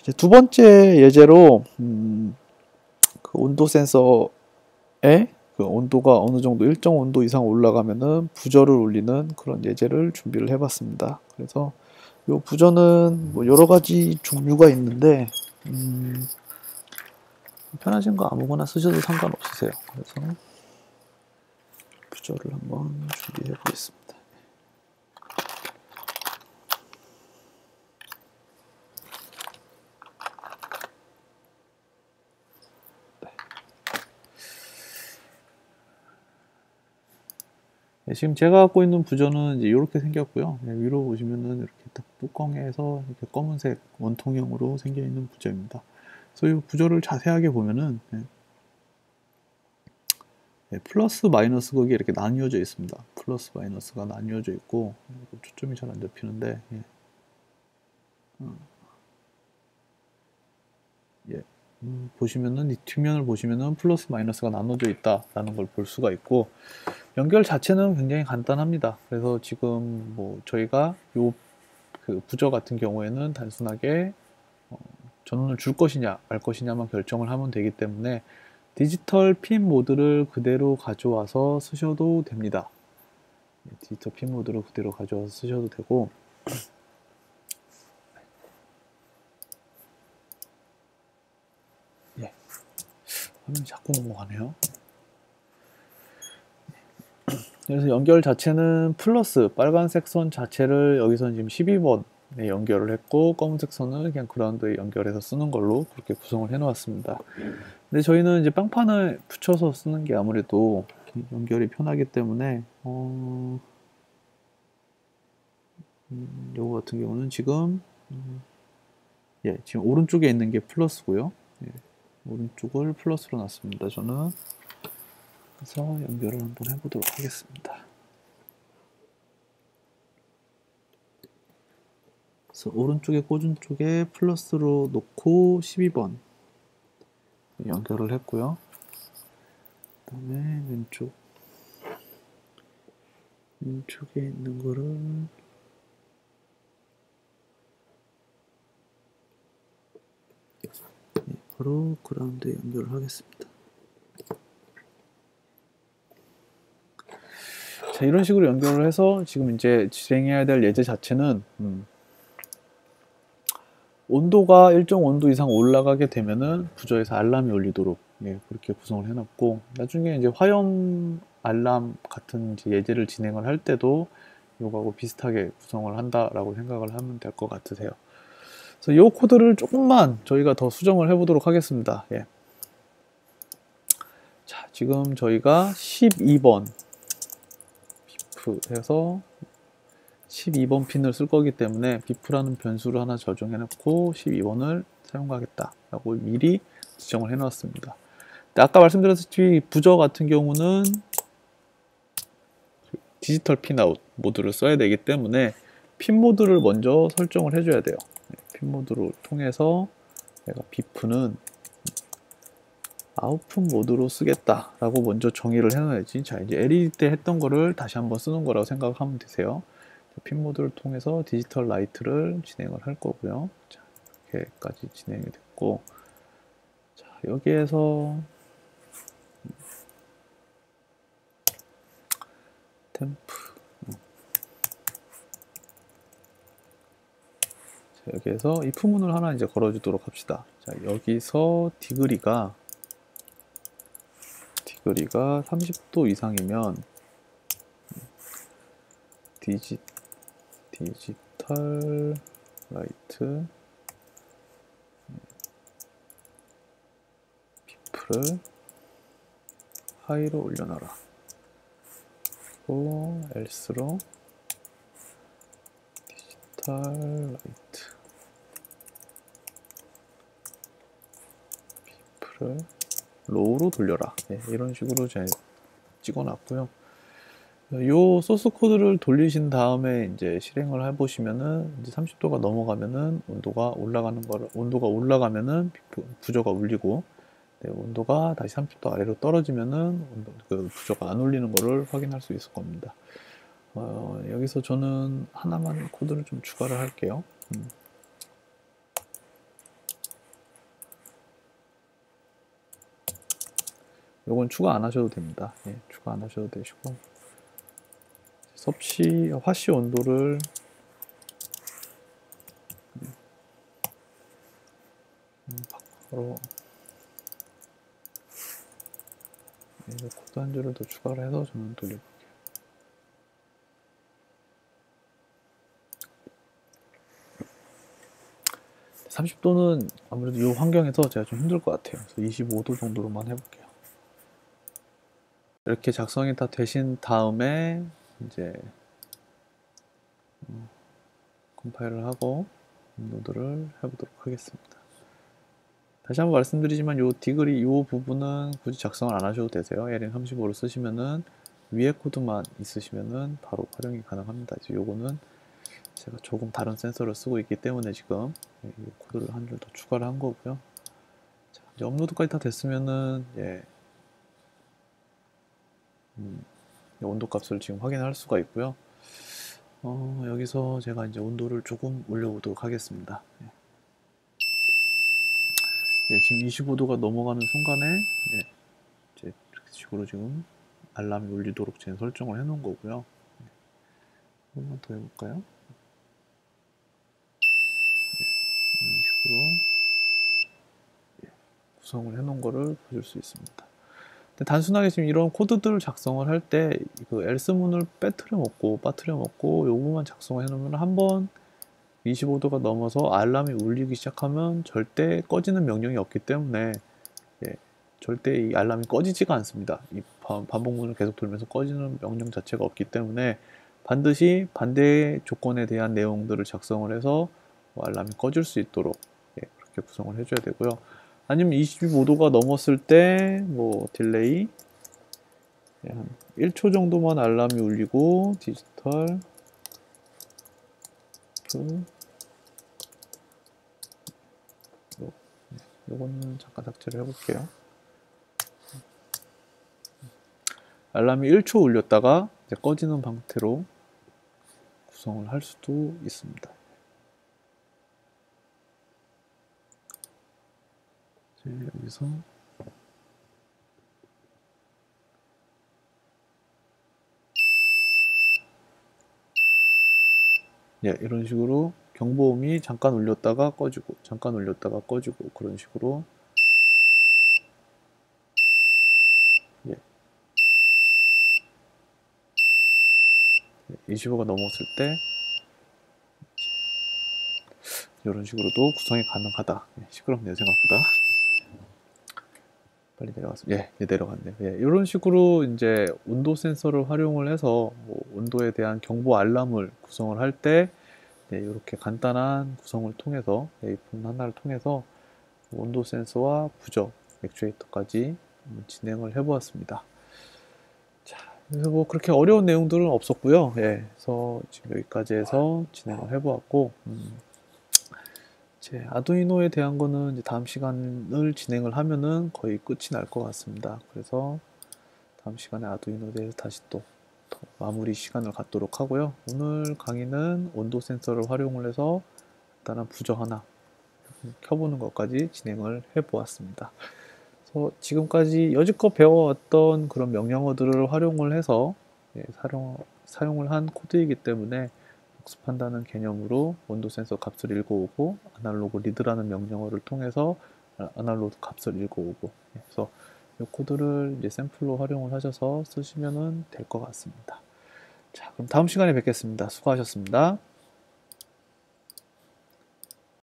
이제 두 번째 예제로 그 온도 센서에 그 온도가 어느 정도 일정 온도 이상 올라가면은 부저를 울리는 그런 예제를 준비를 해봤습니다. 그래서 이 부저는 뭐 여러 가지 종류가 있는데 편하신 거 아무거나 쓰셔도 상관없으세요. 그래서 부저를 한번 준비해 보겠습니다. 네, 지금 제가 갖고 있는 부저는 이제 이렇게 생겼고요. 네, 위로 보시면은 이렇게 딱 뚜껑에서 이렇게 검은색 원통형으로 생겨 있는 부저입니다. 그래서 이 부저를 자세하게 보면은 플러스 마이너스 극이 이렇게 나뉘어져 있습니다. 플러스 마이너스가 나뉘어져 있고 초점이 잘 안 잡히는데 보시면은 이 뒷면을 보시면은 플러스 마이너스가 나눠져 있다라는 걸 볼 수가 있고 연결 자체는 굉장히 간단합니다. 그래서 지금 뭐 저희가 요 그 부저 같은 경우에는 단순하게 전원을 줄 것이냐 말 것이냐만 결정을 하면 되기 때문에 디지털 핀 모드를 그대로 가져와서 쓰셔도 됩니다. 디지털 핀 모드를 그대로 가져와서 쓰셔도 되고 화면이 자꾸 넘어가네요. 그래서 연결 자체는 플러스 빨간색 선 자체를 여기서 지금 12번에 연결을 했고 검은색 선을 그냥 그라운드에 연결해서 쓰는 걸로 그렇게 구성을 해 놓았습니다. 근데 저희는 이제 빵판을 붙여서 쓰는 게 아무래도 연결이 편하기 때문에 요거 같은 경우는 지금 지금 오른쪽에 있는 게 플러스고요. 오른쪽을 플러스로 놨습니다. 저는 그래서 연결을 한번 해보도록 하겠습니다. 그래서 오른쪽에 꽂은 쪽에 플러스로 놓고 12번 연결을 했고요. 그 다음에 왼쪽에 있는 거를 바로 그라운드에 연결을 하겠습니다. 자, 이런 식으로 연결을 해서 지금 이제 진행해야 될 예제 자체는 온도가 일정 온도 이상 올라가게 되면은 부저에서 알람이 울리도록 그렇게 구성을 해놨고 나중에 이제 화염 알람 같은 이제 예제를 진행을 할 때도 이거하고 비슷하게 구성을 한다라고 생각을 하면 될 것 같으세요. 그래서 이 코드를 조금만 저희가 더 수정을 해보도록 하겠습니다. 자, 지금 저희가 12번 비프 해서 12번 핀을 쓸 거기 때문에 비프라는 변수를 하나 저장해 놓고 12번을 사용하겠다 라고 미리 지정을 해 놨습니다. 아까 말씀드렸듯이 부저 같은 경우는 디지털 핀아웃 모드를 써야 되기 때문에 핀 모드를 먼저 설정을 해줘야 돼요. 핀 모드를 통해서 내가 비프는 아웃풋 모드로 쓰겠다 라고 먼저 정의를 해놔야지. 자, 이제 LED 때 했던 거를 다시 한번 쓰는 거라고 생각하면 되세요. 핀 모드를 통해서 디지털 라이트를 진행을 할 거고요. 자, 이렇게까지 진행이 됐고, 자, 여기에서 템프, 자, 여기에서 이 부문을 하나 이제 걸어주도록 합시다. 자, 여기서 디그리가 30도 이상이면 디지털 라이트 비프를 하이로 올려놔라. 그리고 else로 디지털 라이트 비프를 로우로 돌려라. 이런 식으로 제가 찍어놨고요. 요 소스 코드를 돌리신 다음에 이제 실행을 해보시면은 이제 30도가 넘어가면은 온도가 올라가면은 부저가 울리고 온도가 다시 30도 아래로 떨어지면은 그 부저가 안 울리는 거를 확인할 수 있을 겁니다. 여기서 저는 하나만 코드를 좀 추가를 할게요. 요건 추가 안 하셔도 됩니다. 예, 추가 안 하셔도 되시고 섭씨 화씨 온도를 바로 코드 한 줄을 더 추가를 해서 저는 돌려볼게요. 30도는 아무래도 이 환경에서 제가 좀 힘들 것 같아요. 그래서 25도 정도로만 해볼게요. 이렇게 작성이 다 되신 다음에 이제 컴파일을 하고 업로드를 해보도록 하겠습니다. 다시 한번 말씀드리지만 요 디그리 요 부분은 굳이 작성을 안 하셔도 되세요. LN 35를 쓰시면은 위에 코드만 있으시면은 바로 활용이 가능합니다. 이제 요거는 제가 조금 다른 센서를 쓰고 있기 때문에 지금 이 코드를 한 줄 더 추가를 한 거고요. 자, 이제 업로드까지 다 됐으면은 온도 값을 지금 확인할 수가 있고요. 여기서 제가 이제 온도를 조금 올려보도록 하겠습니다. 지금 25도가 넘어가는 순간에 이제 이렇게 식으로 지금 알람이 울리도록 제가 설정을 해 놓은 거고요. 한 번만 더 해볼까요? 이런 식으로 구성을 해 놓은 거를 보실 수 있습니다. 단순하게 지금 이런 코드들을 작성을 할 때 그 else문을 빠뜨려 먹고 요 부분만 작성을 해 놓으면 한번 25도가 넘어서 알람이 울리기 시작하면 절대 꺼지는 명령이 없기 때문에 절대 이 알람이 꺼지지가 않습니다. 이 반복문을 계속 돌면서 꺼지는 명령 자체가 없기 때문에 반드시 반대 조건에 대한 내용들을 작성을 해서 알람이 꺼질 수 있도록 그렇게 구성을 해줘야 되고요. 아니면 25도가 넘었을 때 뭐 딜레이 한 1초 정도만 알람이 울리고 디지털 요거는 잠깐 삭제를 해볼게요. 알람이 1초 울렸다가 이제 꺼지는 방태로 구성을 할 수도 있습니다. 여기서 이런 식으로 경보음이 잠깐 울렸다가 꺼지고 잠깐 울렸다가 꺼지고 그런 식으로 25가 넘었을 때 이런 식으로도 구성이 가능하다. 시끄럽네요 생각보다. 빨리 내려갔습니다. 내려갔네요. 이런 식으로 이제 온도 센서를 활용을 해서 온도에 대한 경보 알람을 구성을 할 때 이렇게 간단한 구성을 통해서 이 부분 하나를 통해서 온도 센서와 부저, 액추에이터까지 진행을 해보았습니다. 자, 그래서 뭐 그렇게 어려운 내용들은 없었고요. 그래서 지금 여기까지 해서 진행을 해보았고, 제 아두이노에 대한 거는 이제 다음 시간을 진행을 하면은 거의 끝이 날 것 같습니다. 그래서 다음 시간에 아두이노에 대해서 다시 또 마무리 시간을 갖도록 하고요. 오늘 강의는 온도 센서를 활용을 해서 간단한 부저 하나 켜보는 것까지 진행을 해보았습니다. 그래서 지금까지 여지껏 배워왔던 그런 명령어들을 활용을 해서 사용을 한 코드이기 때문에 복습한다는 개념으로 온도 센서 값을 읽어오고 아날로그 리드라는 명령어를 통해서 아날로그 값을 읽어오고 그래서 이 코드를 이제 샘플로 활용을 하셔서 쓰시면 될 것 같습니다. 자, 그럼 다음 시간에 뵙겠습니다. 수고하셨습니다.